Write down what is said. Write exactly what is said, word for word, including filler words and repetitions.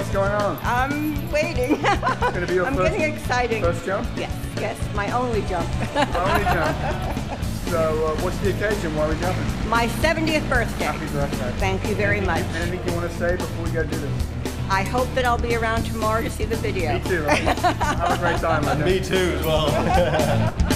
What's going on? I'm waiting. It's going to be your I'm first, getting exciting. first jump? Yes, yes, my only jump. Only jump. So, uh, what's the occasion? Why are we jumping? My seventieth birthday. Happy birthday. Thank you very anything, much. Anything you want to say before we go do this? I hope that I'll be around tomorrow to see the video. Me too. Have a great time. Me too as well.